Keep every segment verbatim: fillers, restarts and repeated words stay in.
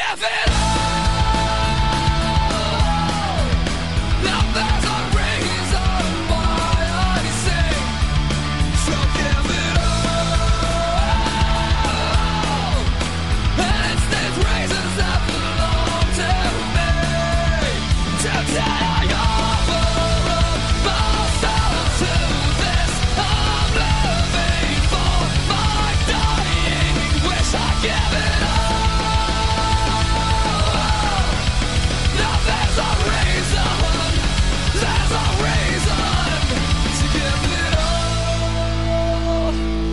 give it all. Now there's a reason why I sing. So give it all. And it's these reasons that belong to me. Today I offer up myself to this. I'm living for my dying wish. I give it all. Now there's a reason, there's a reason to give it all.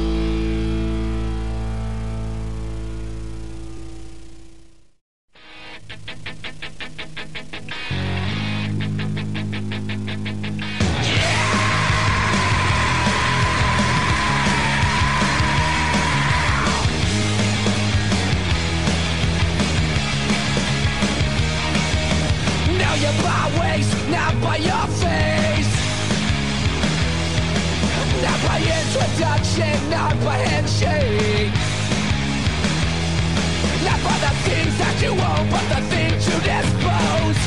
Now you're by waist, not by your face. Not by introduction, not by handshake. Not by the things that you own, but the things you dispose.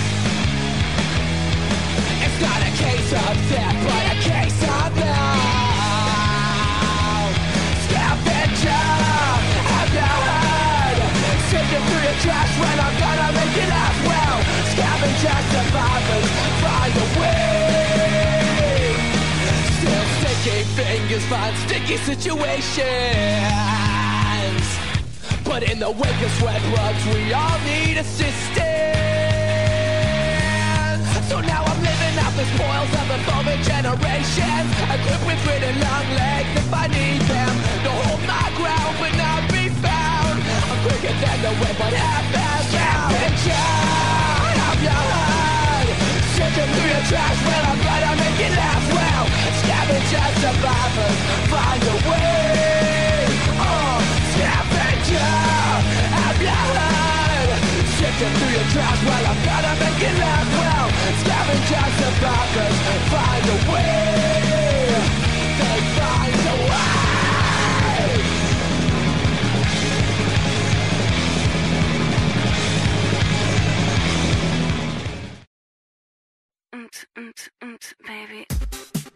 It's not a case of theft, but a case of love. Scavenger, have you heard? Sifting through your trash when I'm gonna make it as well. Scavenger survivors, find a way. Still sticky fingers find sticky situations. But in the wake of sweat plugs, we all need assistance. So now I'm living out the spoils of the former generation. Equipped with grit and long legs if I need them. To hold my ground but not be found. I'm quicker than the wind but half-assed out. Scavenger, have you heard? Sifting through your trash when I'm gonna make it last well. Scavenger survivors, find a way. Oh, scavenger, have you heard? Sifting through your trash while I'm gonna make it last well. Scavenger survivors, find a way. They find a way. Mm, mm, mm, baby.